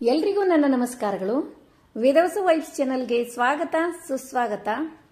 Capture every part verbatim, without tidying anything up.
ಎಲ್ರಿಗೂ ನನ್ನ ನಮಸ್ಕಾರಗಳು. ವೇದವಸ ವೈಬ್ಸ್ ಚಾನೆಲ್ಗೆ ಸ್ವಾಗತ ಸುಸ್ವಾಗತ.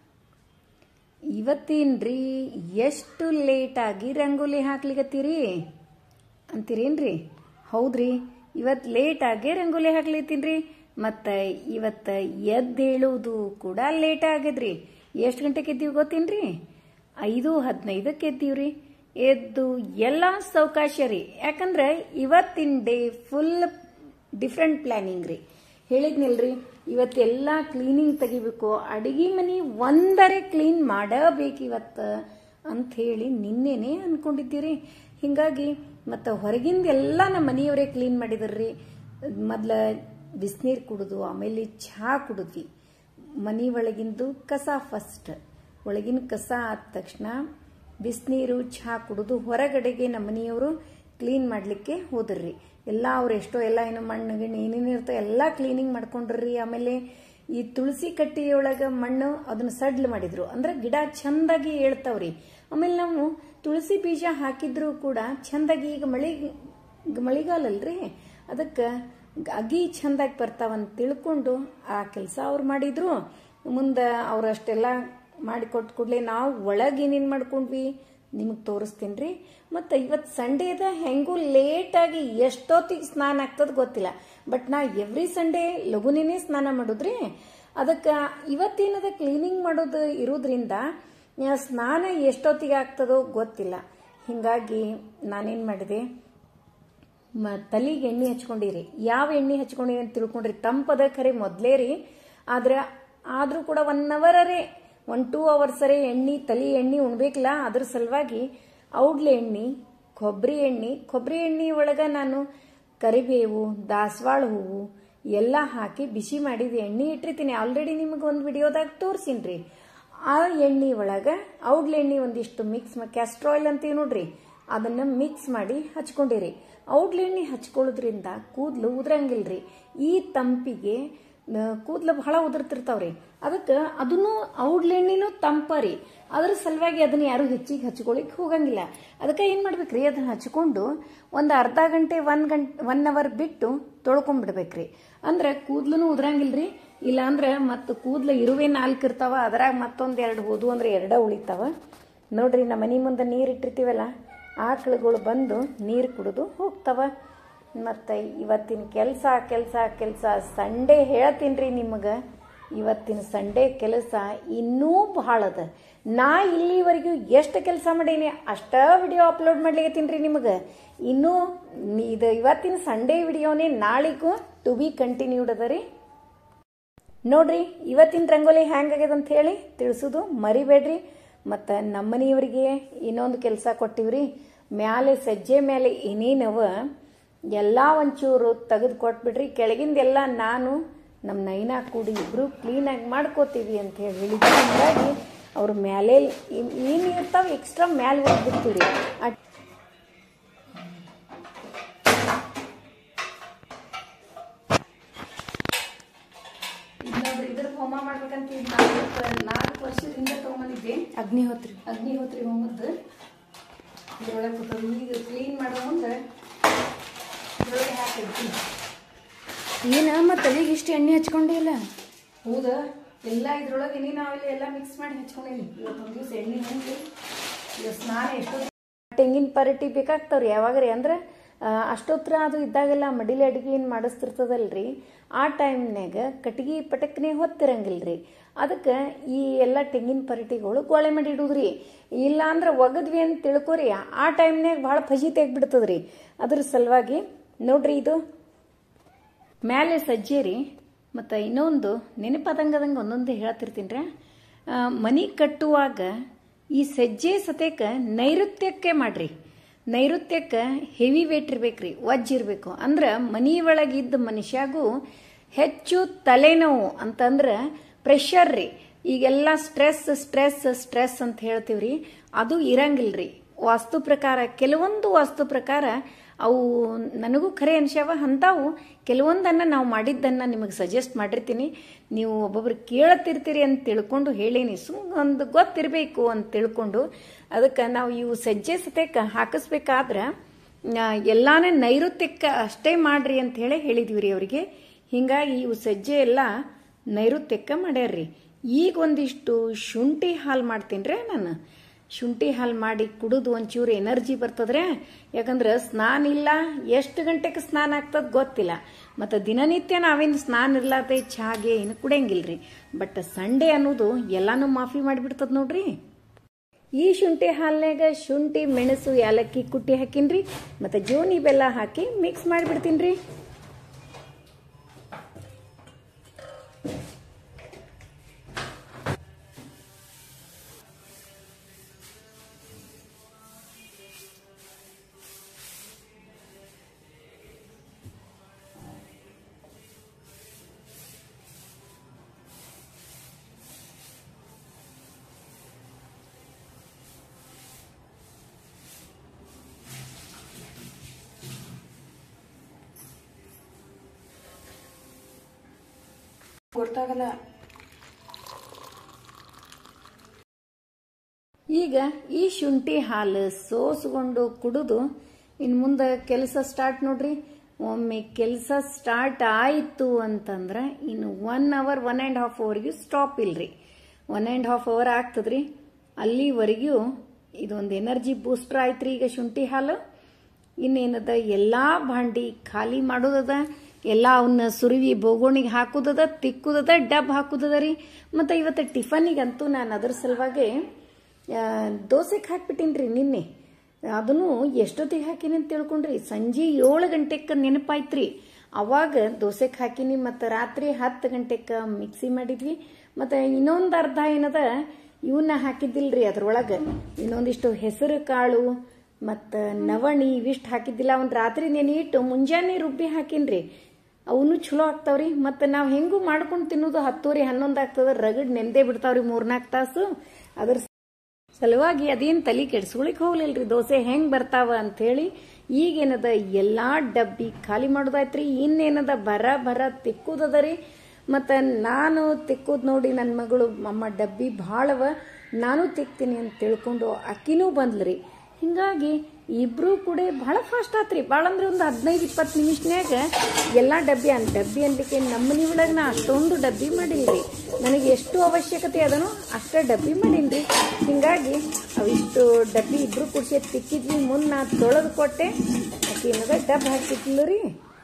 ಇವತ್ತೇನ್ರಿ ಎಷ್ಟು ಲೇಟ್ ಆಗಿ ರಂಗೋಲಿ ಹಾಕ್ಲಿಕತ್ತೀರಿ ಅಂತೀರೇನ್ರಿ? ಹೌದ್ರಿ, ಇವತ್ತು ಲೇಟ್ ಆಗಿ ರಂಗೋಲಿ ಹಾಕ್ಲಿತ್ತೀನ್ರಿ. ಮತ್ತು ಇವತ್ತು ಎದ್ದೇಳುವುದು ಕೂಡ ಲೇಟ್ ಆಗಿದ್ರಿ. ಎಷ್ಟು ಗಂಟೆಗೆ ಎದ್ದೀವಿ ಗೊತ್ತೇನ್ರಿ? ಐದು ಹದಿನೈದಕ್ಕೆ ಎದ್ದೀವ್ರಿ. ಎದ್ದು ಎಲ್ಲ ಸಾವಕಾಶ ರೀ, ಯಾಕಂದ್ರೆ ಇವತ್ತಿನ ಡೇ ಫುಲ್ ಡಿಫ್ರೆಂಟ್ ಪ್ಲಾನಿಂಗ್ ರೀ. ಹೇಳಿದ್ನಿಲ್ರಿ, ಇವತ್ತೆಲ್ಲ ಕ್ಲೀನಿಂಗ್ ತೆಗಿಬೇಕು, ಅಡಿಗೆ ಮನೆ ಒಂದರೆ ಕ್ಲೀನ್ ಮಾಡಬೇಕು ಇವತ್ತು ಅಂತ ಹೇಳಿ ನಿನ್ನೆನೆ ಅನ್ಕೊಂಡಿದ್ದೀರಿ. ಹಿಂಗಾಗಿ ಮತ್ತು ಹೊರಗಿಂದ ಎಲ್ಲ ನಮ್ಮ ಮನೆಯವರೇ ಕ್ಲೀನ್ ಮಾಡಿದ್ರಿ. ಮೊದ್ಲ ಬಿಸಿನೀರು ಕುಡಿದು ಆಮೇಲೆ ಚಹಾ ಕುಡಿದ್ವಿ. ಮನೆ ಒಳಗಿಂದು ಕಸ ಫಸ್ಟ್, ಒಳಗಿನ ಕಸ ಆದ ತಕ್ಷಣ ಬಿಸಿನೀರು ಚಹಾ ಕುಡಿದು ಹೊರಗಡೆಗೆ ನಮ್ಮ ಮನೆಯವರು ಕ್ಲೀನ್ ಮಾಡಲಿಕ್ಕೆ ಹೋದ್ರಿ. ಎಲ್ಲ ಅವ್ರು ಎಷ್ಟೋ ಎಲ್ಲ ಏನೋ ಮಣ್ಣು ಗಿಣ್ಣು ಏನೇನು ಇರ್ತೋ ಎಲ್ಲ ಕ್ಲೀನಿಂಗ್ ಮಾಡ್ಕೊಂಡ್ರಿ. ಆಮೇಲೆ ಈ ತುಳಸಿ ಕಟ್ಟಿಯೊಳಗೆ ಮಣ್ಣು ಅದನ್ನ ಸಡ್ಲು ಮಾಡಿದ್ರು, ಅಂದ್ರೆ ಗಿಡ ಚಂದಾಗಿ ಏಳ್ತಾವ್ರಿ. ಆಮೇಲೆ ನಾವು ತುಳಸಿ ಬೀಜ ಹಾಕಿದ್ರು ಕೂಡ ಚಂದಾಗಿ, ಈಗ ಮಳಿ ಮಳಿಗಾಲಲ್ರಿ, ಅದಕ್ಕೆ ಅಗಿ ಚಂದಾಗಿ ಬರ್ತಾವಂತ ತಿಳ್ಕೊಂಡು ಆ ಕೆಲಸ ಅವ್ರು ಮಾಡಿದ್ರು. ಮುಂದೆ ಅವ್ರು ಅಷ್ಟೆಲ್ಲ ಮಾಡಿಕೊಟ್ಟು ಕೂಡಲೇ ನಾವು ಒಳಗೆ ಏನೇನು ಮಾಡ್ಕೊಂಡ್ವಿ ನಿಮಗೆ ತೋರಿಸ್ತೀನಿ ರೀ. ಮತ್ತು ಇವತ್ತು ಸಂಡೇದ ಹೆಂಗೂ ಲೇಟಾಗಿ ಎಷ್ಟೊತ್ತಿಗೆ ಸ್ನಾನ ಆಗ್ತದೆ ಗೊತ್ತಿಲ್ಲ, ಬಟ್ ನಾ ಎವ್ರಿ ಸಂಡೇ ಲಘುನೇ ಸ್ನಾನ ಮಾಡೋದ್ರಿ. ಅದಕ್ಕೆ ಇವತ್ತೇನದ ಕ್ಲೀನಿಂಗ್ ಮಾಡೋದು ಇರೋದ್ರಿಂದ ಸ್ನಾನ ಎಷ್ಟೊತ್ತಿಗೆ ಆಗ್ತದೋ ಗೊತ್ತಿಲ್ಲ. ಹಿಂಗಾಗಿ ನಾನೇನು ಮಾಡಿದೆ, ಮ ತಲೆಗೆ ಎಣ್ಣೆ ಹಚ್ಕೊಂಡಿರಿ. ಯಾವ ಎಣ್ಣೆ ಹಚ್ಕೊಂಡಿರಿ ಅಂತ ತಿಳ್ಕೊಂಡ್ರಿ, ತಂಪದ ಖರೆ ಮೊದಲೇ ರೀ, ಆದ್ರೆ ಆದರೂ ಕೂಡ ಒನ್ ಅವರೇ ಒನ್ ಟೂ ಅವರ್ಸರೇ ಎಣ್ಣೆ ತಲೆ ಎಣ್ಣೆ ಉಣ್ಬೇಕಲ್ಲ, ಅದ್ರ ಸಲುವಾಗಿ ಔಡ್ಲೆ ಎಣ್ಣೆ, ಕೊಬ್ಬರಿ ಎಣ್ಣೆ ಕೊಬ್ಬರಿ ಎಣ್ಣೆ ಒಳಗೆ ನಾನು ಕರಿಬೇವು, ದಾಸವಾಳ ಹೂವು ಎಲ್ಲ ಹಾಕಿ ಬಿಸಿ ಮಾಡಿದ ಎಣ್ಣೆ ಇಟ್ಟಿರ್ತೀನಿ. ಆಲ್ರೆಡಿ ನಿಮಗೆ ಒಂದು ವಿಡಿಯೋದಾಗ ತೋರಿಸಿನಿ ರೀ. ಆ ಎಣ್ಣೆ ಒಳಗೆ ಔಡ್ಲೆ ಎಣ್ಣೆ ಒಂದಿಷ್ಟು ಮಿಕ್ಸ್, ಕ್ಯಾಸ್ಟ್ರಾಯಿಲ್ ಅಂತೀವಿ ನೋಡ್ರಿ, ಅದನ್ನು ಮಿಕ್ಸ್ ಮಾಡಿ ಹಚ್ಕೊಂಡಿರಿ. ಔಡ್ಲೆ ಎಣ್ಣೆ ಹಚ್ಕೊಳ್ಳೋದ್ರಿಂದ ಕೂದಲು ಉದ್ರಂಗಿಲ್ರಿ. ಈ ತಂಪಿಗೆ ಕೂದಲು ಬಹಳ ಉದುರ್ತಿರ್ತಾವ್ರಿ. ಅದಕ್ಕೆ ಅದನ್ನು ಔಡ್ಲೆ ಎಣ್ಣೆನೂ ತಂಪರಿ, ಅದ್ರ ಸಲುವಾಗಿ ಅದನ್ನ ಯಾರು ಹೆಚ್ಚಿಗೆ ಹಚ್ಕೊಳಿಕ್ ಹೋಗಂಗಿಲ್ಲ. ಅದಕ್ಕೆ ಏನ್ ಮಾಡ್ಬೇಕ್ರಿ, ಅದನ್ನ ಹಚ್ಕೊಂಡು ಒಂದು ಅರ್ಧ ಗಂಟೆ ಒನ್ ಗಂಟೆ ಒನ್ ಅವರ್ ಬಿಟ್ಟು ತೊಳ್ಕೊಂಡ್ಬಿಡ್ಬೇಕ್ರಿ. ಅಂದ್ರೆ ಕೂದ್ಲೂ ಉದ್ರಂಗಿಲ್ರಿ. ಇಲ್ಲ ಅಂದ್ರೆ ಮತ್ತು ಕೂದ್ಲು ಇರುವೆ ನಾಲ್ಕು ಇರ್ತಾವ, ಅದ್ರಾಗ ಮತ್ತೊಂದ್ ಎರಡು ಹೋದು ಅಂದ್ರೆ ಎರಡ ಉಳಿತಾವ ನೋಡ್ರಿ. ನಮ್ಮ ಮನೆ ಮುಂದೆ ನೀರು ಇಟ್ಟಿರ್ತೀವಲ್ಲ, ಆಕಳುಗಳು ಬಂದು ನೀರು ಕುಡಿದು ಹೋಗ್ತಾವ. ಮತ್ತು ಇವತ್ತಿನ ಕೆಲಸ ಕೆಲಸ ಕೆಲಸ ಸಂಡೇ ಹೇಳ್ತೀನಿ ರೀ ನಿಮಗೆ. ಇವತ್ತಿನ ಸಂಡೇ ಕೆಲಸ ಇನ್ನೂ ಬಹಳ ಅದ. ನಾ ಇಲ್ಲಿವರೆಗೂ ಎಷ್ಟು ಕೆಲಸ ಮಾಡೀನಿ ಅಷ್ಟ ವಿಡಿಯೋ ಅಪ್ಲೋಡ್ ಮಾಡ್ಲಿಕತ್ತೀನಿ ರೀ ನಿಮಗೆ. ಇನ್ನೂ ಇದು ಇವತ್ತಿನ ಸಂಡೇ ವಿಡಿಯೋನೇ ನಾಳೆಗೂ ಟು ಬಿ ಕಂಟಿನ್ಯೂಡ್ ಅದ ರೀ. ನೋಡ್ರಿ, ಇವತ್ತಿನ ರಂಗೋಲಿ ಹ್ಯಾಂಗಾಗ್ಯದ ಅಂತ ಹೇಳಿ ತಿಳಿಸೋದು ಮರಿಬೇಡ್ರಿ. ಮತ್ತು ನಮ್ಮನೆಯವರಿಗೆ ಇನ್ನೊಂದು ಕೆಲಸ ಕೊಟ್ಟಿವ್ರಿ. ಮ್ಯಾಲೆ ಸಜ್ಜೆ ಮೇಲೆ ಏನೇನವ ಎಲ್ಲ ಒಂಚೂರು ತೆಗೆದು ಕೊಟ್ಬಿಡ್ರಿ. ಕೆಳಗಿಂದೆಲ್ಲ ನಾನು ನಮ್ಮ ನೈನಾ ಕೂಡಿ ಇಬ್ರು ಕ್ಲೀನಾಗಿ ಮಾಡ್ಕೋತೀವಿ ಅಂತ ಹೇಳಿ ಹೇಳಿದ್ರು. ಹೀಗಾಗಿ ಅವ್ರ ಮ್ಯಾಲೆ ಏನು ಇರ್ತಾವೆ ಎಕ್ಸ್ಟ್ರಾ ಮ್ಯಾಲೆ ಹೋಗ್ಬಿಡ್ತೀವಿ. ಇದ್ರ ಹೋಮ ಮಾಡ್ಬೇಕಂತ ನಾಲ್ಕು ವರ್ಷದಿಂದ ತಗೊಂಬಂದಿದ್ದೆ. ಅಗ್ನಿಹೋತ್ರಿ ಅಗ್ನಿಹೋತ್ರಿ ಹೋಮದ್ದು ಇದ್ರೊಳಗೆ ಕೂತರು. ಈಗ ಕ್ಲೀನ್ ಮಾಡೋ ಮುಂದೆ ಇದ್ರೊಳಗೆ ಹಾಕಿರ್ತೀನಿ. ಏನ ಮತ್ತೆ ತಲೆಗೆ ಇಷ್ಟು ಎಣ್ಣೆ ಹಚ್ಕೊಂಡಿಲ್ಲ? ಹೌದಾ, ಎಲ್ಲ ಇದ್ರೊಳಗೆ ಎಣ್ಣೆ ನಾವೆಲ್ಲ ಎಲ್ಲ ಮಿಕ್ಸ್ ಮಾಡಿ ಹಚ್ಕೊಂಡೇನಿ. ಇವತ್ತೊಂದು ದಿವಸ ಎಣ್ಣೆ ಹಂಗೆ ಇವತ್ತು ಸ್ನಾನ ಎಷ್ಟೊತ್ತು ತೆಂಗಿನ ಪರಟಿ ಬೇಕಾಗ್ತಾವ್ರಿ ಯಾವಾಗ್ರಿ. ಅಂದ್ರೆ ಅಷ್ಟೊತ್ತರ ಅದು ಇದ್ದಾಗೆಲ್ಲ ಮಡಿಲಿ ಅಡಿಗೆ ಏನು ಮಾಡಿಸ್ತಿರ್ತದಲ್ರಿ, ಆ ಟೈಮ್ನಾಗ ಕಟ್ಗಿ ಪಟಕ್ನೆ ಹೊತ್ತಿರಂಗಿಲ್ರಿ. ಅದಕ್ಕೆ ಈ ಎಲ್ಲ ತೆಂಗಿನ ಪರಟಿಗಳು ಗೋಳೆ ಮಾಡಿ ಇಡುದ್ರಿ. ಇಲ್ಲ ಅಂದ್ರೆ ಒಗದ್ವಿ ಅಂತ ತಿಳ್ಕೊರಿ, ಆ ಟೈಮ್ನಾಗ ಭಾಳ ಫಜಿ ತೆಗ್ಬಿಡ್ತದ್ರಿ. ಅದ್ರ ಸಲುವಾಗಿ ನೋಡ್ರಿ, ಇದು ಮ್ಯಾಲೆ ಸಜ್ಜೆ ರೀ. ಮತ್ತು ಇನ್ನೊಂದು ನೆನಪಾದಂಗದಂಗೆ ಒಂದೊಂದೇ ಹೇಳ್ತಿರ್ತೀನಿ ರೀ. ಮನೆ ಕಟ್ಟುವಾಗ ಈ ಸಜ್ಜೆ ಸತೇಕ ನೈಋತ್ಯಕ್ಕೆ ಮಾಡ್ರಿ. ನೈಋತ್ಯಕ್ಕೆ ಹೆವಿ ವೇಟ್ ಇರ್ಬೇಕ್ರಿ, ವಜ್ಜ್ ಇರಬೇಕು. ಅಂದ್ರೆ ಮನೆ ಒಳಗಿದ್ದ ಮನುಷ್ಯಾಗೂ ಹೆಚ್ಚು ತಲೆನೋವು ಅಂತಂದ್ರೆ ಪ್ರೆಷರ್ ರೀ. ಈಗೆಲ್ಲ ಸ್ಟ್ರೆಸ್ ಸ್ಟ್ರೆಸ್ ಸ್ಟ್ರೆಸ್ ಅಂತ ಹೇಳ್ತೀವ್ರಿ, ಅದು ಇರಂಗಿಲ್ರಿ ವಾಸ್ತು ಪ್ರಕಾರ. ಕೆಲವೊಂದು ವಾಸ್ತು ಪ್ರಕಾರ ಅವು ನನಗೂ ಖರೆ ಅನ್ಸ್ಯಾವ. ಅಂತಾವು ಕೆಲವೊಂದನ್ನು ನಾವು ಮಾಡಿದ್ದನ್ನು ನಿಮಗೆ ಸಜೆಸ್ಟ್ ಮಾಡಿರ್ತೀನಿ. ನೀವು ಒಬ್ಬೊಬ್ರು ಕೇಳತ್ತಿರ್ತೀರಿ ಅಂತ ತಿಳ್ಕೊಂಡು ಹೇಳೀನಿ, ಸುಮ್ ಒಂದು ಗೊತ್ತಿರಬೇಕು ಅಂತ ತಿಳ್ಕೊಂಡು. ಅದಕ್ಕೆ ನಾವು ಇವು ಸಜ್ಜೆ ಸತೇಕ ಹಾಕಿಸ್ಬೇಕಾದ್ರೆ ಎಲ್ಲಾನೇ ನೈಋತ್ಯಕ್ಕೆ ಅಷ್ಟೇ ಮಾಡ್ರಿ ಅಂತ ಹೇಳಿ ಹೇಳಿದ್ವಿ ರೀ ಅವರಿಗೆ. ಹಿಂಗಾಗಿ ಇವು ಸಜ್ಜೆ ಎಲ್ಲ ನೈಋತ್ಯಕ್ಕೆ ಮಾಡ್ಯಾರ್ರಿ. ಈಗ ಒಂದಿಷ್ಟು ಶುಂಠಿ ಹಾಲು ಮಾಡ್ತೀನಿ ರೀ ನಾನು. ಶುಂಠಿ ಹಾಲು ಮಾಡಿ ಕುಡಿದು ಒಂಚೂರು ಎನರ್ಜಿ ಬರ್ತದ್ರೆ. ಯಾಕಂದ್ರೆ ಸ್ನಾನ ಇಲ್ಲ, ಎಷ್ಟು ಗಂಟೆಗೆ ಸ್ನಾನ ಆಗ್ತದ ಗೊತ್ತಿಲ್ಲ. ಮತ್ತು ದಿನನಿತ್ಯ ನಾವೇನು ಸ್ನಾನ ಇರ್ಲಾರ್ದೆ ಚಾಗೆ ಏನು ಕುಡಿಯಂಗಿಲ್ರಿ. ಬಟ್ ಸಂಡೇ ಅನ್ನೋದು ಎಲ್ಲಾನು ಮಾಫಿ ಮಾಡಿಬಿಡ್ತದ ನೋಡ್ರಿ. ಈ ಶುಂಠಿ ಹಾಲ್ನಾಗ ಶುಂಠಿ, ಮೆಣಸು, ಏಲಕ್ಕಿ ಕುಟ್ಟಿ ಹಾಕಿನ್ರಿ. ಮತ್ತು ಜೋನಿ ಬೆಲ್ಲ ಹಾಕಿ ಮಿಕ್ಸ್ ಮಾಡಿಬಿಡ್ತೀನಿ ರೀ. ಗೊತ್ತಾಗಲ್ಲ. ಈಗ ಈ ಶುಂಠಿ ಹಾಲು ಸೋಸ್ಕೊಂಡು ಕುಡಿದು ಇನ್ನು ಮುಂದೆ ಕೆಲಸ ಸ್ಟಾರ್ಟ್ ನೋಡ್ರಿ. ಒಮ್ಮೆ ಕೆಲಸ ಸ್ಟಾರ್ಟ್ ಆಯಿತು ಅಂತಂದ್ರೆ ಇನ್ನು one hour one and half ಅವರ್ಗೂ ಸ್ಟಾಪ್ ಇಲ್ರಿ. ಒನ್ ಆ್ಯಂಡ್ ಹಾಫ್ ಅವರ್ ಆಗ್ತದ್ರಿ. ಅಲ್ಲಿವರೆಗೂ ಇದೊಂದು ಎನರ್ಜಿ ಬೂಸ್ಟರ್ ಆಯ್ತ್ರಿ ಈಗ ಶುಂಠಿ ಹಾಲು. ಇನ್ನೇನದ ಎಲ್ಲಾ ಭಾಂಡಿ ಖಾಲಿ ಮಾಡೋದದ, ಎಲ್ಲ ಅವನ್ನ ಸುರುವಿ ಬೋಗೋಣಿಗೆ ಹಾಕುದದ, ತಿಕ್ಕುದದ, ಡಬ್ ಹಾಕುದದ ರೀ. ಮತ್ತು ಇವತ್ತು ಟಿಫನಿಗಂತೂ ನಾನು ಅದ್ರ ಸಲುವಾಗಿ ದೋಸೆಗೆ ಹಾಕ್ಬಿಟ್ಟಿನಿ ರೀ ನಿನ್ನೆ. ಅದನ್ನು ಎಷ್ಟೊತ್ತಿಗೆ ಹಾಕಿನಿ ಅಂತ ತಿಳ್ಕೊಂಡ್ರಿ, ಸಂಜೆ ಏಳು ಗಂಟೆಗೆ ನೆನಪಾಯ್ತ್ರಿ. ಅವಾಗ ದೋಸೆಗೆ ಹಾಕಿನಿ. ಮತ್ತು ರಾತ್ರಿ ಹತ್ತು ಗಂಟೆಗೆ ಮಿಕ್ಸಿ ಮಾಡಿದ್ವಿ. ಮತ್ತು ಇನ್ನೊಂದು ಅರ್ಧ ಏನದ ಇವನ್ನ ಹಾಕಿದ್ದಿಲ್ರಿ ಅದ್ರೊಳಗೆ. ಇನ್ನೊಂದಿಷ್ಟು ಹೆಸರು ಕಾಳು ಮತ್ತು ನವಣಿ ಇವಿಷ್ಟು ಹಾಕಿದ್ದಿಲ್ಲ. ಅವ್ನು ರಾತ್ರಿ ನೆನೆಯಿಟ್ಟು ಮುಂಜಾನೆ ರುಬ್ಬಿ ಹಾಕಿನ್ರಿ. ಅವನು ಚಲೋ ಆಗ್ತಾವ್ರಿ. ಮತ್ತು ನಾವು ಹೆಂಗೂ ಮಾಡ್ಕೊಂಡು ತಿನ್ನೋದು ಹತ್ತೂರಿ ಹನ್ನೊಂದು ಆಗ್ತದ, ರಗಡ್ ನೆಂದೇ ಬಿಡ್ತಾವ್ರಿ ಮೂರ್ನಾಲ್ಕು ತಾಸು. ಅದ್ರ ಸಲುವಾಗಿ ಅದೇನು ತಲೆ ಕೆಡ್ಸ್ಕೊಳಿಕ್ ಹೋಗ್ಲಿಲ್ರಿ ದೋಸೆ ಹೆಂಗ್ ಬರ್ತಾವ ಅಂಥೇಳಿ. ಈಗೇನದ ಎಲ್ಲಾ ಡಬ್ಬಿ ಖಾಲಿ ಮಾಡೋದಾಯ್ತ್ರಿ. ಇನ್ನೇನದ ಬರ ಬರ ತಿಕ್ಕುದದ ರೀ. ಮತ್ತು ನಾನು ತಿಕ್ಕುದ್ ನೋಡಿ ನನ್ನ ಮಗಳು ಅಮ್ಮ ಡಬ್ಬಿ ಭಾಳವ, ನಾನು ತಿಕ್ತೀನಿ ಅಂತ ತಿಳ್ಕೊಂಡು ಅಕ್ಕಿನೂ ಬಂದ್ಲ್ರಿ. ಹಿಂಗಾಗಿ ಇಬ್ರು ಕೂಡ ಬಹಳ ಫಾಸ್ಟ್ ಆತ್ರಿ. ಭಾಳ ಅಂದ್ರೆ ಒಂದು ಹದಿನೈದು ಇಪ್ಪತ್ತು ನಿಮಿಷನ್ಯಾಗ ಎಲ್ಲ ಡಬ್ಬಿ ಅನ್ ಡಬ್ಬಿ ಅನ್ಲಿಕ್ಕೆ ನಮ್ಮ ಮನೆ ಒಳಗೆ ನಾ ಅಷ್ಟೊಂದು ಡಬ್ಬಿ ಮಾಡಿಲ್ರಿ. ನನಗೆ ಎಷ್ಟು ಅವಶ್ಯಕತೆ ಅದನೋ ಅಷ್ಟೇ ಡಬ್ಬಿ ಮಾಡೀನ್ರಿ. ಹಿಂಗಾಗಿ ಅವಿಷ್ಟು ಡಬ್ಬಿ ಇಬ್ರು ಕುಡ್ಸಿ ತಿಕ್ಕಿದ್ವಿ. ಮುನ್ನ ತೊಳೆದು ಕೊಟ್ಟೆ, ಆಕೆ ಏನದ ಡಬ್ಬ ಹಾಕಿದ್ಲು ರೀ.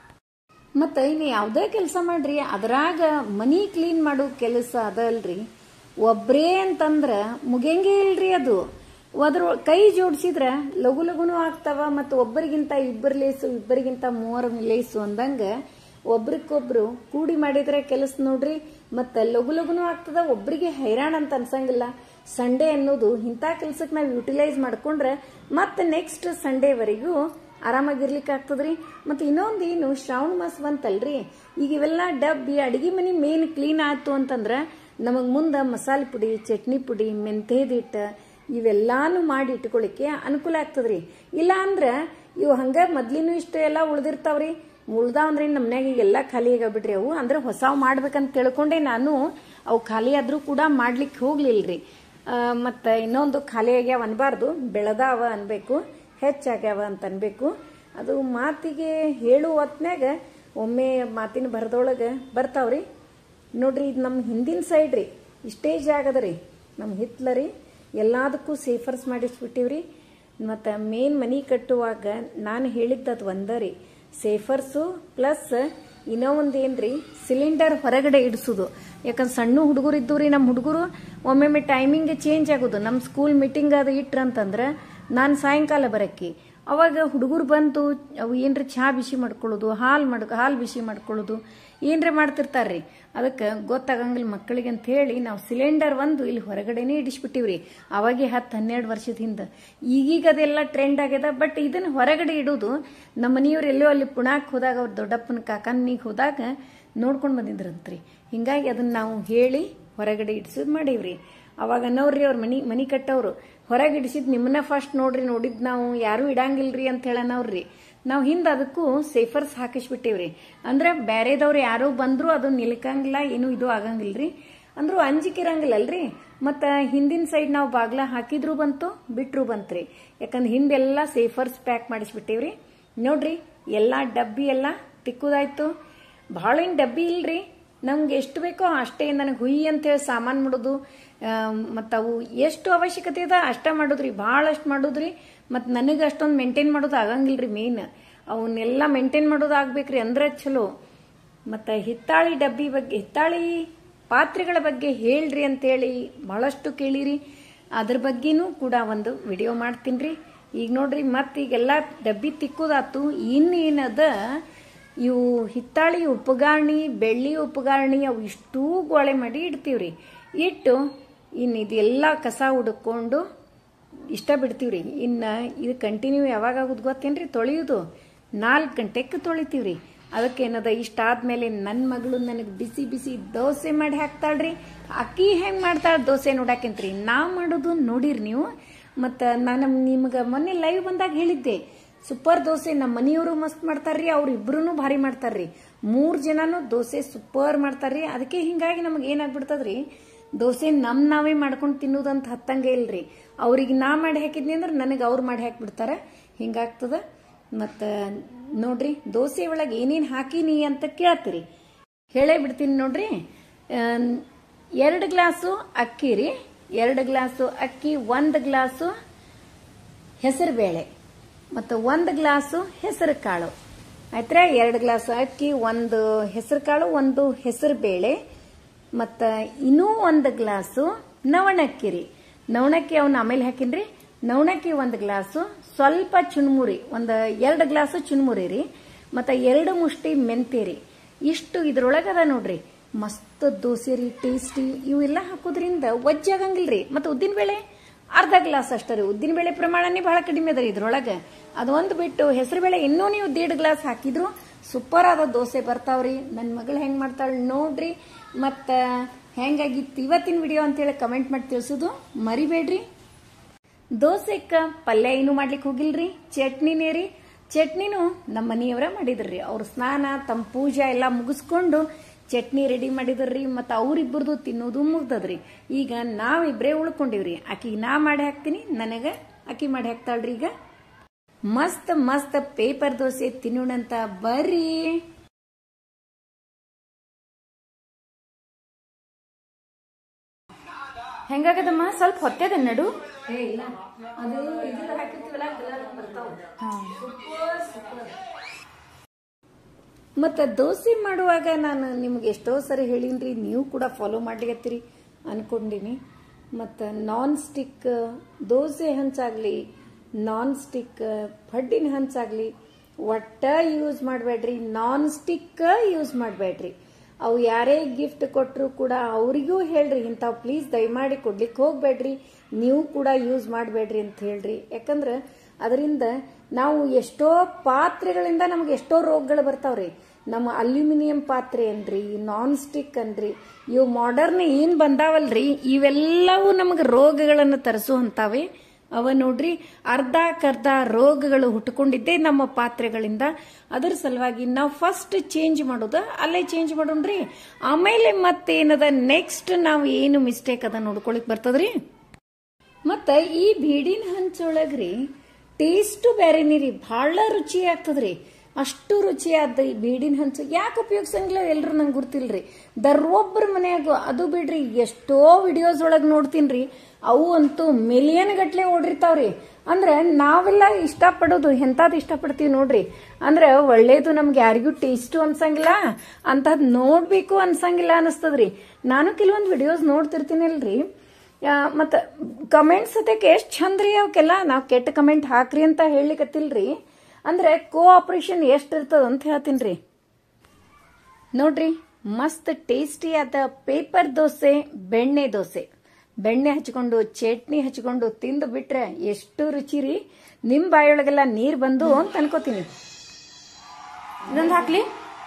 ಮತ್ತು ಇನ್ನು ಯಾವುದೇ ಕೆಲಸ ಮಾಡ್ರಿ ಅದ್ರಾಗ ಮನಿ ಕ್ಲೀನ್ ಮಾಡೋ ಕೆಲಸ ಅದಲ್ರಿ, ಒಬ್ಬರೇ ಅಂತಂದ್ರೆ ಮುಗಿಯಂಗೇ ಇಲ್ರಿ. ಅದು ಅದ್ರ ಕೈ ಜೋಡಿಸಿದ್ರೆ ಲಘು ಲಘುನೂ ಆಗ್ತಾವ. ಮತ್ತು ಒಬ್ಬರಿಗಿಂತ ಇಬ್ಬರು ಲೇಸು, ಇಬ್ಬರಿಗಿಂತ ಮೂವರು ಲೇಸು ಅಂದಂಗೆ ಒಬ್ರಿಗೊಬ್ರು ಕೂಡಿ ಮಾಡಿದ್ರೆ ಕೆಲಸ ನೋಡ್ರಿ. ಮತ್ತು ಲಘು ಲಘುನೂ ಆಗ್ತದ, ಒಬ್ಬರಿಗೆ ಹೈರಾಣ ಅಂತ ಅನ್ಸಂಗಿಲ್ಲ. ಸಂಡೇ ಅನ್ನೋದು ಇಂಥ ಕೆಲ್ಸಕ್ಕೆ ನಾವು ಯುಟಿಲೈಸ್ ಮಾಡ್ಕೊಂಡ್ರೆ ಮತ್ತೆ ನೆಕ್ಸ್ಟ್ ಸಂಡೇವರೆಗೂ ಆರಾಮಾಗಿರ್ಲಿಕ್ಕೆ ಆಗ್ತದ್ರಿ. ಮತ್ತು ಇನ್ನೊಂದು ಏನು ಶ್ರಾವಣ ಮಾಸ ಬಂತಲ್ರಿ, ಈಗ ಇವೆಲ್ಲ ಡಬ್ಬಿ ಅಡಿಗೆ ಮನೆ ಮೇನ್ ಕ್ಲೀನ್ ಆಯ್ತು ಅಂತಂದ್ರೆ ನಮಗೆ ಮುಂದೆ ಮಸಾಲೆ ಪುಡಿ, ಚಟ್ನಿ ಪುಡಿ, ಮೆಂತೆದಿಟ್ಟು ಇವೆಲ್ಲಾನು ಮಾಡಿ ಇಟ್ಕೊಳ್ಳಿಕ್ಕೆ ಅನುಕೂಲ ಆಗ್ತದ್ರಿ. ಇಲ್ಲ ಅಂದ್ರೆ ಇವು ಹಂಗ ಮೊದ್ಲಿನೂ ಇಷ್ಟು ಎಲ್ಲ ಉಳ್ದಿರ್ತಾವ್ರಿ. ಉಳ್ದಾವ್ ಅಂದ್ರೆ ನಮ್ಮ ಮನ್ಯಾಗ ಈಗೆಲ್ಲ ಖಾಲಿ ಆಗಿಬಿಟ್ರಿ. ಅವು ಅಂದ್ರೆ ಹೊಸಾವ್ ಮಾಡ್ಬೇಕಂತ ತಿಳ್ಕೊಂಡೆ ನಾನು ಅವು ಖಾಲಿ ಆದ್ರೂ ಕೂಡ ಮಾಡ್ಲಿಕ್ಕೆ ಹೋಗ್ಲಿಲ್ರಿ. ಮತ್ತು ಇನ್ನೊಂದು ಖಾಲಿ ಆಗ್ಯಾವ ಅನ್ಬಾರ್ದು, ಬೆಳೆದಾವ ಅನ್ಬೇಕು, ಹೆಚ್ಚಾಗ್ಯಾವ ಅಂತ ಅನ್ಬೇಕು. ಅದು ಮಾತಿಗೆ ಹೇಳು ಹೊತ್ನ್ಯಾಗ ಒಮ್ಮೆ ಮಾತಿನ ಬರದೊಳಗೆ ಬರ್ತಾವ್ರಿ. ನೋಡ್ರಿ ಇದು ನಮ್ಮ ಹಿಂದಿನ ಸೈಡ್ ರೀ, ಇಷ್ಟೇ ಜಾಗದ ರೀ ನಮ್ಮ ಹಿತ್ಲರಿ. ಎಲ್ಲದಕ್ಕೂ ಸೇಫರ್ಸ್ ಮಾಡಿಸ್ಬಿಟ್ಟಿವ್ರಿ. ಮತ್ತು ಮೇನ್ ಮನಿ ಕಟ್ಟುವಾಗ ನಾನು ಹೇಳಿದ್ದದು ಒಂದೇ ರೀ, ಸೇಫರ್ಸು ಪ್ಲಸ್ ಇನ್ನೋ ಒಂದು ಏನ್ರಿ ಸಿಲಿಂಡರ್ ಹೊರಗಡೆ ಇಡಿಸೋದು. ಯಾಕಂದ್ರೆ ಸಣ್ಣ ಹುಡುಗರು ಇದ್ದು ರೀ ನಮ್ಮ ಹುಡುಗರು ಒಮ್ಮೊಮ್ಮೆ ಟೈಮಿಂಗ್ ಚೇಂಜ್ ಆಗೋದು. ನಮ್ಮ ಸ್ಕೂಲ್ ಮೀಟಿಂಗ್ ಅದು ಇಟ್ರಂತಂದ್ರೆ ನಾನು ಸಾಯಂಕಾಲ ಬರಕ್ಕೆ, ಅವಾಗ ಹುಡುಗರು ಬಂದು ಅವು ಏನ್ರಿ ಚಹಾ ಬಿಸಿ ಮಾಡ್ಕೊಳ್ಳೋದು, ಹಾಲು ಮಾಡ್ ಹಾಲು ಬಿಸಿ ಮಾಡ್ಕೊಳ್ಳೋದು ಏನ್ರಿ ಮಾಡ್ತಿರ್ತಾರ್ರಿ. ಅದಕ್ಕೆ ಗೊತ್ತಾಗಂಗಿಲ್ಲ ಮಕ್ಕಳಿಗೆ ಅಂತ ಹೇಳಿ ನಾವು ಸಿಲಿಂಡರ್ ಒಂದು ಇಲ್ಲಿ ಹೊರಗಡೆನೇ ಇಡಿಸ್ಬಿಟ್ಟಿವ್ರಿ. ಅವಾಗೆ ಹತ್ತು ಹನ್ನೆರಡು ವರ್ಷದ ಹಿಂದೆ. ಈಗೀಗ ಅದೆಲ್ಲ ಟ್ರೆಂಡ್ ಆಗ್ಯದ. ಬಟ್ ಇದನ್ನ ಹೊರಗಡೆ ಇಡೋದು ನಮ್ಮ ಮನೆಯವ್ರು ಎಲ್ಲೋ ಅಲ್ಲಿ ಪುಣಾಕ್ ಹೋದಾಗ ಅವ್ರ ದೊಡ್ಡಪ್ಪನ ಕಾಕನಿಗೆ ಹೋದಾಗ ನೋಡ್ಕೊಂಡು ಬಂದಿದ್ರಂತ್ರಿ. ಹಿಂಗಾಗಿ ಅದನ್ನ ನಾವು ಹೇಳಿ ಹೊರಗಡೆ ಇಡಿಸೋದು ಮಾಡೀವ್ರಿ. ಅವಾಗ ಅನ್ನೋರ್ರಿ ಅವ್ರ ಮನಿ ಮನಿ ಕಟ್ಟವ್ರು, ಹೊರಗೆ ಇಡಿಸಿದ್ ನಿಮ್ಮನ್ನ ಫಸ್ಟ್ ನೋಡ್ರಿ, ನೋಡಿದ್ ನಾವು ಯಾರು ಇಡಂಗಿಲ್ರಿ ಅಂತ ಹೇಳನವ್ರಿ. ನಾವು ಹಿಂದೆ ಅದಕ್ಕೂ ಸೇಫರ್ಸ್ ಹಾಕಿಸ್ಬಿಟ್ಟಿವ್ರಿ. ಅಂದ್ರೆ ಬ್ಯಾರೆದವ್ರು ಯಾರೋ ಬಂದ್ರು ಅದು ನಿಲ್ಕಂಗಿಲ್ಲ, ಏನು ಇದು ಆಗಂಗಿಲ್ರಿ. ಅಂದ್ರೂ ಅಂಜಿಕೆ ಇರಂಗಿಲ್ಲಲ್ರಿ. ಮತ್ತು ಹಿಂದಿನ ಸೈಡ್ ನಾವು ಬಾಗ್ಲ ಹಾಕಿದ್ರು ಬಂತು, ಬಿಟ್ರು ಬಂತ್ರಿ. ಯಾಕಂದ್ರೆ ಹಿಂದೆಲ್ಲ ಸೇಫರ್ಸ್ ಪ್ಯಾಕ್ ಮಾಡಿಸ್ಬಿಟ್ಟಿವ್ರಿ. ನೋಡ್ರಿ ಎಲ್ಲ ಡಬ್ಬಿ ಎಲ್ಲ ತಿಕ್ಕುದಾಯ್ತು. ಭಾಳ ಏನು ಡಬ್ಬಿ ಇಲ್ರಿ, ನಮ್ಗೆ ಎಷ್ಟು ಬೇಕೋ ಅಷ್ಟೇ. ನನಗೆ ಹುಯಿ ಅಂತೇಳಿ ಸಾಮಾನು ಮಾಡೋದು ಮತ್ತು ಅವು ಎಷ್ಟು ಅವಶ್ಯಕತೆ ಅದ ಅಷ್ಟ ಮಾಡೋದ್ರಿ, ಭಾಳಷ್ಟು ಮಾಡೋದ್ರಿ. ಮತ್ತು ನನಗೆ ಅಷ್ಟೊಂದು ಮೇಂಟೈನ್ ಮಾಡೋದು ಆಗಂಗಿಲ್ರಿ. ಮೇನ್ ಅವನ್ನೆಲ್ಲ ಮೇಂಟೈನ್ ಮಾಡೋದು ಆಗ್ಬೇಕ್ರಿ, ಅಂದ್ರೆ ಚಲೋ. ಮತ್ತು ಹಿತ್ತಾಳಿ ಡಬ್ಬಿ ಬಗ್ಗೆ, ಹಿತ್ತಾಳಿ ಪಾತ್ರೆಗಳ ಬಗ್ಗೆ ಹೇಳ್ರಿ ಅಂತೇಳಿ ಭಾಳಷ್ಟು ಕೇಳಿರಿ. ಅದ್ರ ಬಗ್ಗೆನೂ ಕೂಡ ಒಂದು ವಿಡಿಯೋ ಮಾಡ್ತೀನಿ ರೀ. ಈಗ ನೋಡ್ರಿ, ಮತ್ತೆ ಈಗೆಲ್ಲ ಡಬ್ಬಿ ತಿಕ್ಕೋದಾತು. ಇನ್ನೇನದ ಇವು ಹಿತ್ತಾಳಿ ಉಪಗಾರಣಿ, ಬೆಳ್ಳಿ ಉಪಗಾರಣಿ ಅವು ಇಷ್ಟೂ ಗೋಳೆ ಮಾಡಿ ಇಡ್ತೀವ್ರಿ. ಇಟ್ಟು ಇನ್ನು ಇದೆಲ್ಲ ಕಸ ಹುಡುಕೊಂಡು ಇಷ್ಟ ಬಿಡ್ತೀವ್ರಿ. ಇನ್ನು ಇದು ಕಂಟಿನ್ಯೂ ಯಾವಾಗ ಆಗೋದು ಗೊತ್ತೇನ್ರಿ? ತೊಳೆಯೋದು ನಾಲ್ಕು ಗಂಟೆಗೆ ತೊಳಿತೀವ್ರಿ. ಅದಕ್ಕೇನದ ಇಷ್ಟ ಆದ್ಮೇಲೆ ನನ್ನ ಮಗಳು ನನಗೆ ಬಿಸಿ ಬಿಸಿ ದೋಸೆ ಮಾಡಿ ಹಾಕ್ತಾಳ್ರಿ. ಅಕ್ಕಿ ಹೆಂಗೆ ಮಾಡ್ತಾಳೆ ದೋಸೆ ನೋಡಾಕಂತ್ರಿ, ನಾ ಮಾಡೋದು ನೋಡಿರಿ ನೀವು. ಮತ್ತು ನಾನು ನಿಮ್ಗೆ ಮೊನ್ನೆ ಲೈವ್ ಬಂದಾಗ ಹೇಳಿದ್ದೆ, ಸೂಪರ್ ದೋಸೆ ನಮ್ಮ ಮನೆಯವರು ಮಸ್ತ್ ಮಾಡ್ತಾರ್ರಿ, ಅವ್ರು ಇಬ್ರು ಭಾರಿ ಮಾಡ್ತಾರ್ರಿ. ಮೂರು ಜನನು ದೋಸೆ ಸೂಪರ್ ಮಾಡ್ತಾರ್ರಿ. ಅದಕ್ಕೆ ಹಿಂಗಾಗಿ ನಮಗೆ ಏನಾಗ್ಬಿಡ್ತದ್ರಿ, ದೋಸೆ ನಮ್ ನಾವೇ ಮಾಡ್ಕೊಂಡು ತಿನ್ನೋದಂತ ಹತ್ತಂಗೆ ಇಲ್ರಿ. ಅವ್ರಿಗೆ ನಾ ಮಾಡಿ ಹಾಕಿದ್ನಿ ಅಂದ್ರೆ ನನಗೆ ಅವ್ರು ಮಾಡಿ ಹಾಕಿಬಿಡ್ತಾರ, ಹಿಂಗಾಗ್ತದ. ಮತ್ತು ನೋಡ್ರಿ, ದೋಸೆ ಒಳಗೆ ಏನೇನು ಹಾಕಿನಿ ಅಂತ ಕೇಳ್ತೀರಿ, ಹೇಳೇ ಬಿಡ್ತೀನಿ ನೋಡ್ರಿ. ಎರಡು ಗ್ಲಾಸು ಅಕ್ಕಿ ರೀ, ಎರಡು ಗ್ಲಾಸು ಅಕ್ಕಿ, ಒಂದು ಗ್ಲಾಸು ಹೆಸರು ಬೇಳೆ ಮತ್ತು ಒಂದು ಗ್ಲಾಸು ಹೆಸರು ಕಾಳು ಆಯ್ತಾ. ಎರಡು ಗ್ಲಾಸ್ ಅಕ್ಕಿ, ಒಂದು ಹೆಸರು ಕಾಳು, ಒಂದು ಹೆಸರು ಬೇಳೆ ಮತ್ತು ಇನ್ನೂ ಒಂದು ಗ್ಲಾಸು ನವಣಕ್ಕಿ ರೀ. ನವಣಕ್ಕಿ ಅವನ್ನ ಆಮೇಲೆ ಹಾಕಿನ್ರಿ. ನವಣಕ್ಕಿ ಒಂದು ಗ್ಲಾಸು, ಸ್ವಲ್ಪ ಚುನ್ಮುರಿ, ಒಂದು ಎರಡು ಗ್ಲಾಸು ಚುನ್ಮುರಿ ರೀ, ಮತ್ತು ಎರಡು ಮುಷ್ಟಿ ಮೆಂತೆ ರೀ. ಇಷ್ಟು ಇದ್ರೊಳಗದ ನೋಡ್ರಿ, ಮಸ್ತ್ ದೋಸೆ ರೀ, ಟೇಸ್ಟಿ. ಇವೆಲ್ಲ ಹಾಕೋದ್ರಿಂದ ಒಜ್ಜಾಗಂಗಿಲ್ರಿ. ಮತ್ತು ಉದ್ದಿನಬೇಳೆ ಅರ್ಧ ಗ್ಲಾಸ್ ಅಷ್ಟೇ ರೀ. ಉದ್ದಿನಬೇಳೆ ಪ್ರಮಾಣನೇ ಬಹಳ ಕಡಿಮೆ ಅದ ರೀ ಇದ್ರೊಳಗೆ. ಅದೊಂದು ಬಿಟ್ಟು ಹೆಸರುಬೇಳೆ ಇನ್ನೂ ನೀವು ದೇಡ್ ಗ್ಲಾಸ್ ಹಾಕಿದ್ರು ಸೂಪರ್ ಆದ ದೋಸೆ ಬರ್ತಾವ್ರಿ. ನನ್ನ ಮಗಳು ಹೆಂಗೆ ಮಾಡ್ತಾಳೆ ನೋಡ್ರಿ. ಮತ್ತು ಹೆಂಗಾಗಿತ್ತು ಇವತ್ತಿನ ವಿಡಿಯೋ ಅಂತೇಳಿ ಕಮೆಂಟ್ ಮಾಡಿ ತಿಳಿಸೋದು ಮರಿಬೇಡ್ರಿ. ದೋಸೆಕ್ಕ ಪಲ್ಯ ಏನು ಮಾಡ್ಲಿಕ್ಕೆ ಹೋಗಿಲ್ರಿ, ಚಟ್ನಿನೇ ರೀ. ಚಟ್ನಿನೂ ನಮ್ಮ ಮನೆಯವರ ಮಾಡಿದ್ರಿ. ಅವ್ರ ಸ್ನಾನ ತಮ್ಮ ಪೂಜೆ ಎಲ್ಲ ಮುಗಿಸ್ಕೊಂಡು ಚಟ್ನಿ ರೆಡಿ ಮಾಡಿದ್ರಿ. ಮತ್ತು ಅವ್ರಿಬ್ಬರದು ತಿನ್ನೋದು ಮುಗ್ದದ್ರಿ. ಈಗ ನಾವಿಬ್ರೇ ಉಳ್ಕೊಂಡಿವ್ರಿ. ಆಕಿಗೆ ನಾ ಮಾಡಿ ಹಾಕ್ತೀನಿ, ನನಗೆ ಆಕಿ ಮಾಡಿ ಹಾಕ್ತಾಳ್ರಿ. ಈಗ ಮಸ್ತ್ ಮಸ್ತ್ ಪೇಪರ್ ದೋಸೆ ತಿನ್ನೋಣಂತ ಬರ್ರಿ. ಹೆಂಗಾಗದಮ್ಮ? ಸ್ವಲ್ಪ ಹೊತ್ತದ ನಡು. ಮತ್ತು ದೋಸೆ ಮಾಡುವಾಗ ನಾನು ನಿಮ್ಗೆ ಎಷ್ಟೋ ಸರಿ ಹೇಳಿನ್ರಿ, ನೀವು ಕೂಡ ಫಾಲೋ ಮಾಡ್ಲಿಕತ್ತೀರಿ ಅನ್ಕೊಂಡಿನಿ. ಮತ್ತು ನಾನ್ ಸ್ಟಿಕ್ ದೋಸೆ ಹಂಚಾಗ್ಲಿ, ನಾನ್ ಸ್ಟಿಕ್ ಪಡ್ಡಿನ ಹಂಚಾಗ್ಲಿ ಒಟ್ಟ ಯೂಸ್ ಮಾಡಬೇಡ್ರಿ. ನಾನ್ ಸ್ಟಿಕ್ ಯೂಸ್ ಮಾಡಬೇಡ್ರಿ. ಅವು ಯಾರೇ ಗಿಫ್ಟ್ ಕೊಟ್ಟರು ಕೂಡ ಅವರಿಗೂ ಹೇಳ್ರಿ, ಇಂಥವು ಪ್ಲೀಸ್ ದಯಮಾಡಿ ಕೊಡ್ಲಿಕ್ಕೆ ಹೋಗ್ಬೇಡ್ರಿ, ನೀವು ಕೂಡ ಯೂಸ್ ಮಾಡಬೇಡ್ರಿ ಅಂತ ಹೇಳ್ರಿ. ಯಾಕಂದ್ರೆ ಅದರಿಂದ ನಾವು ಎಷ್ಟೋ ಪಾತ್ರೆಗಳಿಂದ ನಮ್ಗೆ ಎಷ್ಟೋ ರೋಗಗಳು ಬರ್ತಾವ್ರಿ. ನಮ್ಮ ಅಲ್ಯೂಮಿನಿಯಂ ಪಾತ್ರೆ ಅನ್ರಿ, ನಾನ್ ಸ್ಟಿಕ್ ಅನ್ರಿ, ಇವು ಮಾಡರ್ನ್ ಏನ್ ಬಂದಾವಲ್ರಿ, ಇವೆಲ್ಲವೂ ನಮಗೆ ರೋಗಗಳನ್ನು ತರಿಸುವಂತಾವೆ. ಅವ ನೋಡ್ರಿ, ಅರ್ಧಕ್ಕರ್ಧ ರೋಗಗಳು ಹುಟ್ಟುಕೊಂಡಿದ್ದೆ ನಮ್ಮ ಪಾತ್ರೆಗಳಿಂದ. ಅದರ ಸಲುವಾಗಿ ನಾವು ಫಸ್ಟ್ ಚೇಂಜ್ ಮಾಡೋದ ಅಲ್ಲೇ ಚೇಂಜ್ ಮಾಡೋಣ್ರಿ. ಆಮೇಲೆ ಮತ್ತೇನದ ನೆಕ್ಸ್ಟ್ ನಾವು ಏನು ಮಿಸ್ಟೇಕ್ ಅದ ನೋಡ್ಕೊಳಿಕ್ ಬರ್ತದ್ರಿ. ಮತ್ತ ಈ ಬೀಡಿನ ಹಂಚೊಳಗ್ರಿ ಟೇಸ್ಟು ಬೇರೆನೇ ರೀ, ಬಹಳ ರುಚಿ ಆಗ್ತದ್ರಿ. ಅಷ್ಟು ರುಚಿಯಾದ ಈ ಬೀಡಿನ ಹಂಚು ಯಾಕೆ ಉಪಯೋಗಿಸಂಗಿಲ್ಲ ಎಲ್ರು ನಂಗೆ ಗೊತ್ತಿಲ್ರಿ. ದರ್ವೊಬ್ಬರ ಮನೆಯಾಗ ಅದು ಬಿಡ್ರಿ, ಎಷ್ಟೋ ವಿಡಿಯೋಸ್ ಒಳಗೆ ನೋಡ್ತೀನ್ರಿ, ಅವು ಅಂತೂ ಮಿಲಿಯನ್ ಗಟ್ಲೆ ಓಡಿರ್ತಾವ್ರಿ. ಅಂದ್ರೆ ನಾವೆಲ್ಲ ಇಷ್ಟಪಡೋದು ಎಂಥದ್ದು ಇಷ್ಟಪಡ್ತೀವಿ ನೋಡ್ರಿ. ಅಂದ್ರೆ ಒಳ್ಳೇದು ನಮ್ಗೆ ಯಾರಿಗೂ ಟೇಸ್ಟು ಅನ್ಸಂಗಿಲ್ಲ, ಅಂತದ್ ನೋಡ್ಬೇಕು ಅನ್ಸಂಗಿಲ್ಲ ಅನಿಸ್ತದ್ರಿ. ನಾನು ಕೆಲವೊಂದು ವಿಡಿಯೋಸ್ ನೋಡ್ತಿರ್ತೀನಲ್ರಿ, ಮತ್ತು ಕಮೆಂಟ್ಸ್ ಅದಕ್ಕೆ ಎಷ್ಟು ಚಂದ ರೀ ಅವಕ್ಕೆಲ್ಲ. ನಾವು ಕೆಟ್ಟ ಕಮೆಂಟ್ ಹಾಕ್ರಿ ಅಂತ ಹೇಳಲಿಕ್ಕತ್ತಿಲ್ರಿ, ಅಂದ್ರೆ ಕೋಆಪರೇಷನ್ ಎಷ್ಟು ಇರ್ತದ ಅಂತ ಹೇಳ್ತೀನಿ ರೀ. ನೋಡ್ರಿ, ಮಸ್ತ್ ಟೇಸ್ಟಿ ಆದ ಪೇಪರ್ ದೋಸೆ, ಬೆಣ್ಣೆ ದೋಸೆ. ಬೆಣ್ಣೆ ಹಚ್ಕೊಂಡು ಚಟ್ನಿ ಹಚ್ಕೊಂಡು ತಿಂದು ಬಿಟ್ರೆ ಎಷ್ಟು ರುಚಿ ರೀ. ನಿಮ್ ಬಾಯೊಳಗೆಲ್ಲ ನೀರ್ ಬಂದು ಅಂತ ಅನ್ಕೋತೀನಿ. ಇದೊಂದು ಹಾಕ್ಲಿ.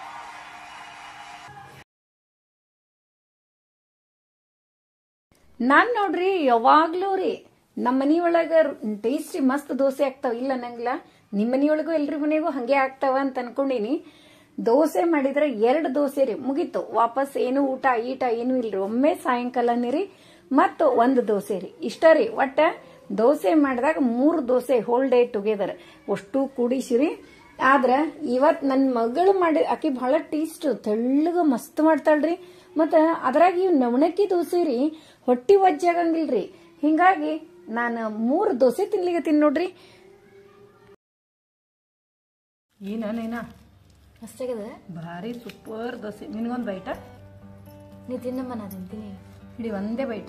ನಾನ್ ನೋಡ್ರಿ ಯಾವಾಗ್ಲೂ ರೀ ನಮ್ಮ ಮನಿಯೊಳಗ ಟೇಸ್ಟಿ ಮಸ್ತ್ ದೋಸೆ ಆಗ್ತಾವ, ಇಲ್ಲ ಅನ್ನಂಗಿಲ್ಲ. ನಿಮ್ಮ ಮನಿಯೊಳಗೂ ಎಲ್ರ ಮನೆಗೂ ಹಂಗೆ ಆಗ್ತಾವ ಅಂತ ಅನ್ಕೊಂಡಿನಿ. ದೋಸೆ ಮಾಡಿದ್ರೆ ಎರಡು ದೋಸೆ ರೀ, ಮುಗೀತು. ವಾಪಸ್ ಏನು ಊಟ ಈಟ ಏನು ಇಲ್ರಿ. ಒಮ್ಮೆ ಸಾಯಂಕಾಲನೇ ರೀ ಮತ್ತು ಒಂದು ದೋಸೆ ರೀ, ಇಷ್ಟ ರೀ. ಒಟ್ಟ ದೋಸೆ ಮಾಡಿದಾಗ ಮೂರು ದೋಸೆ ಹೋಲ್ ಡೇ ಟುಗೆದರ್ ಅಷ್ಟು ಕೂಡಿಸಿರಿ. ಆದ್ರ ಇವತ್ ನನ್ನ ಮಗಳು ಮಾಡಿ ಆಕಿ ಬಹಳ ಟೇಸ್ಟ್ ತೆಳ್ಳಗ ಮಸ್ತ್ ಮಾಡ್ತಾಳ್ರಿ. ಮತ್ತ ಅದ್ರಾಗ ಇವ್ ನವಣಕ್ಕಿ ದೋಸೆ ರೀ ಹೊಟ್ಟಿ ವಜ್ಜಾಗಂಗಿಲ್ರಿ. ಹಿಂಗಾಗಿ ನಾನು ಮೂರ್ ದೋಸೆ ತಿನ್ಲಿಗತ್ತೀನಿ ನೋಡ್ರಿ. ಏನೇನ ಮಸ್ತಾಗದ, ಭಾರಿ ಸೂಪರ್ ದೋಸೆ. ನಿನ್ಗೊಂದ್ ಬೈಟ ನೀ ತಿನ್ನಮ್ಮ, ನಾ ತಿಂತೀನಿ. ಹಿಡಿ ಒಂದೇ ಬೈಟ.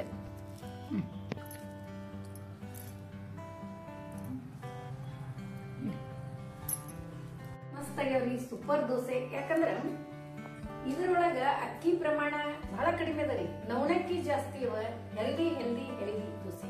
ಮಸ್ತಾಗ್ಯಾವ್ರಿ ಸೂಪರ್ ದೋಸೆ. ಯಾಕಂದ್ರ ಇದ್ರೊಳಗ ಅಕ್ಕಿ ಪ್ರಮಾಣ ಬಹಳ ಕಡಿಮೆ ಅದ ರೀ, ನವಣಕ್ಕಿ ಜಾಸ್ತಿ ಅವ. Healthy healthy healthy dosa.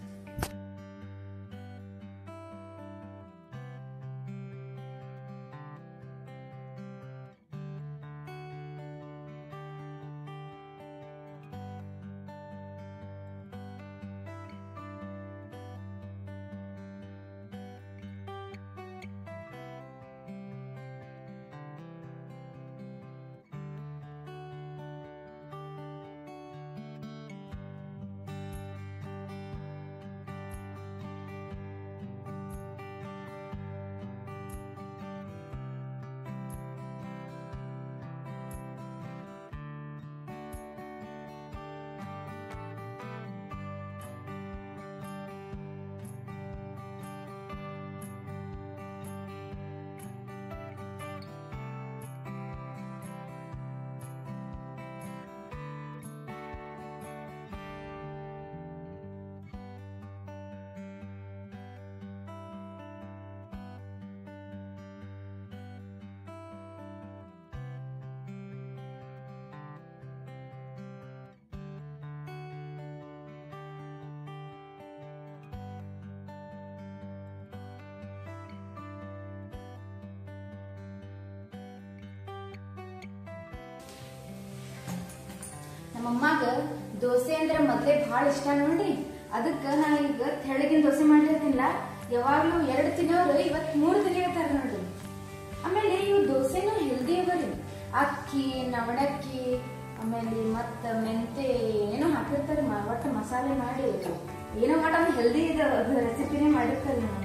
ನಮ್ಮಮ್ಮಾಗ ದೋಸೆ ಅಂದ್ರೆ ಮೊದ್ಲೇ ಬಹಳ ಇಷ್ಟ ನೋಡ್ರಿ. ಅದಕ್ಕ ನಾ ಈಗ ತೆಳಗಿನ ದೋಸೆ ಮಾಡಿರ್ತೀನಿಲ್ಲ, ಯಾವಾಗ್ಲೂ ಎರಡು ತಿನ್ನೋರು ಇವತ್ ಮೂರು ತಿನ್ನಿರ್ತಾರ ನೋಡ್ರಿ. ಆಮೇಲೆ ಇವು ದೋಸೆನೂ ಹೆಲ್ದಿ ಅವರಿ. ಅಕ್ಕಿ, ನವಣಕ್ಕಿ, ಆಮೇಲೆ ಮತ್ತ ಮೆಂತೆ ಏನೋ ಹಾಕಿರ್ತಾರೆ, ಒಟ್ಟು ಮಸಾಲೆ ಮಾಡಿ ಏನೋ ಮಟ ಹೆಲ್ದಿ ಇದೆ ರೆಸಿಪಿನೇ ಮಾಡಿರ್ತಾರೆ ನಮ್ಮಮ್ಮ.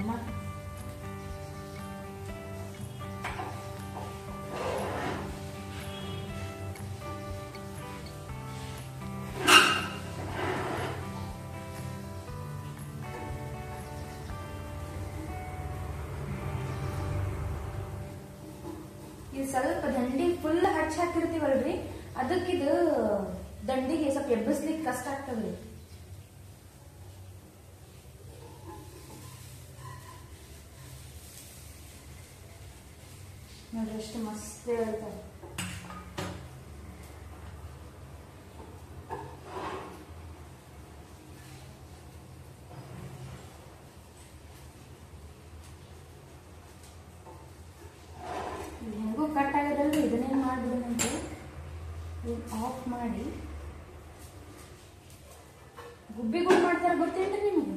ಇದು ಸ್ವಲ್ಪ ದಂಡಿ ಫುಲ್ ಹಚ್ಚ ಹಾಕಿರ್ತೀವಲ್ರಿ, ಅದಕ್ಕಿದು ದಂಡಿಗೆ ಸ್ವಲ್ಪ ಎಬ್ಬಸ್ಲಿಕ್ಕೆ ಕಷ್ಟ ಆಗ್ತದ್ರಿ. ನೋಡ್ರಿ ಎಷ್ಟು ಮಸ್ತ್ ಹೇಳ್ತಾರೆ. ಹೆಂಗೂ ಕಟ್ ಆಗೋದಲ್ರಿ, ಇದನ್ನೇನು ಮಾಡ್ಬಿಡೋಣಂತೆ ಆಫ್ ಮಾಡಿ. ಗುಬ್ಬಿಗಳು ಮಾಡ್ತಾರೆ ಗೊತ್ತೇನ್ರಿ ನಿಮ್ಗೆ?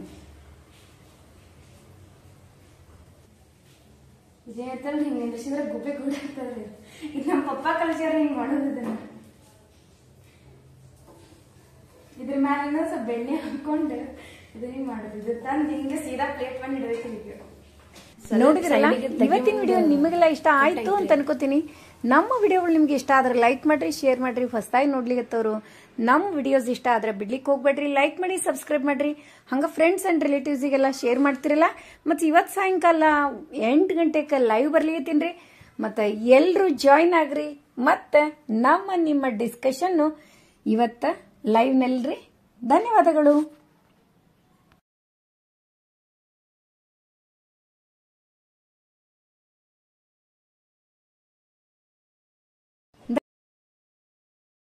ಇದೇ ಹೇಳ್ತಾರಲ್ಲ, ಹಿಂಗೆ ನಿಂದ್ರಿಸಿದ್ರೆ ಗುಬ್ಬಿ ಗುಡ್ ಆಗ್ತಾರ್ರಿ. ಇದು ನಮ್ಮ ಪಪ್ಪ ಕಲ್ಸ್ಯಾರ ಹಿಂಗೆ ಮಾಡೋದು. ಇದನ್ನ ಇದ್ರ ಮ್ಯಾಲ ಸ್ವಲ್ಪ ಬೆಣ್ಣೆ ಹಾಕೊಂಡು ಇದು ಹಿಂಗೆ ಮಾಡೋದು. ಇದು ತಂದು ಹಿಂಗೆ ಸೀದಾ ಪ್ಲೇಟ್ ಬಂದು ಇಡಬೇಕು. ಈಗ ನೋಡಿದ್ರಲ್ಲ, ಇವತ್ತಿನ ವಿಡಿಯೋ ನಿಮಗೆಲ್ಲ ಇಷ್ಟ ಆಯ್ತು ಅಂತ ಅನ್ಕೋತೀನಿ. ನಮ್ಮ ವಿಡಿಯೋಗಳು ನಿಮ್ಗೆ ಇಷ್ಟ ಆದ್ರೆ ಲೈಕ್ ಮಾಡ್ರಿ, ಶೇರ್ ಮಾಡ್ರಿ. ಹೊಸದಾಗಿ ನೋಡ್ಲಿಕ್ಕತ್ತವ್ರು ನಮ್ಮ ವಿಡಿಯೋಸ್ ಇಷ್ಟ ಆದ್ರೆ ಬಿಡ್ಲಿಕ್ಕೆ ಹೋಗ್ಬೇಡ್ರಿ, ಲೈಕ್ ಮಾಡಿ, ಸಬ್ಸ್ಕ್ರೈಬ್ ಮಾಡ್ರಿ. ಹಂಗ ಫ್ರೆಂಡ್ಸ್ ಅಂಡ್ ರಿಲೇಟಿವ್ಸಿಗೆಲ್ಲ ಶೇರ್ ಮಾಡ್ತಿರಲ್ಲ. ಮತ್ತು ಇವತ್ತು ಸಾಯಂಕಾಲ ಎಂಟು ಗಂಟೆಗೆ ಲೈವ್ ಬರ್ಲಿಕತ್ತೀನ್ರಿ. ಮತ್ತು ಎಲ್ಲರೂ ಜಾಯ್ನ್ ಆಗ್ರಿ. ಮತ್ತು ನಮ್ಮ ನಿಮ್ಮ ಡಿಸ್ಕಷನ್ನು ಇವತ್ತ ಲೈವ್ನಲ್ರಿ. ಧನ್ಯವಾದಗಳು.